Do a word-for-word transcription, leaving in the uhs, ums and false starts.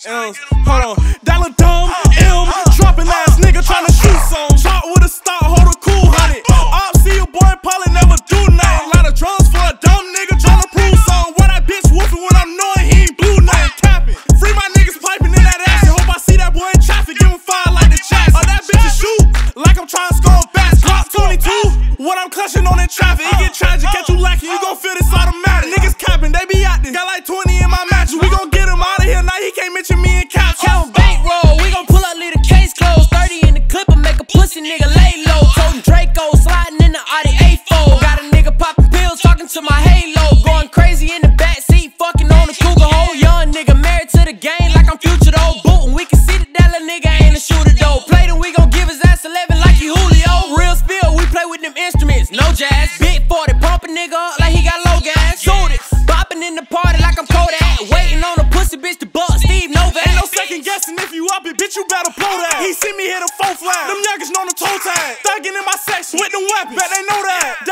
M's. Hold on, dollar dumb, M, dropping ass nigga tryna shoot some. Shot with a stock, hold a cool honey. Op, see your boy probably never do nothing. Lot of drums for a dumb nigga tryna prove something. Why that bitch whooping when I'm knowing he ain't blue nothing? Capping, free my niggas piping in that ass. And hope I see that boy in traffic, give him fire like the chats. Oh, that bitch is shoot, like I'm trying to score bats. Glock twenty-two, what I'm clutching on in traffic. It get tragic, catch you lacking, you gon' feel this automatic. Niggas capping, they be acting. Got like twenty in my matches, we gon' get him out of here. Now he can't mention me in caps. Count bankroll, we gon' pull up, leave the case closed. thirty in the clip and make a pussy nigga lay low. Toting Draco, sliding in the Audi A four. Got a nigga popping pills, talking to my halo. Going crazy in the backseat, fucking on the cougar hole. Young nigga married to the game like I'm future though. Bootin', we can see that that little nigga ain't a shooter though. Play then we gon' give his ass eleven like he Julio. Real spill, we play with them instruments, no jazz. Big forty, pump a nigga up like he got low gas. Shoot it, bopping in the party like I'm Kodak. Waiting on a pussy bitch to buck Steve Novak. Ain't no second guessing if you up it, bitch, you better blow that. He see me hit a four flag, them youngers know the toe tag. Thuggin' in my section with them weapons, bet they know that.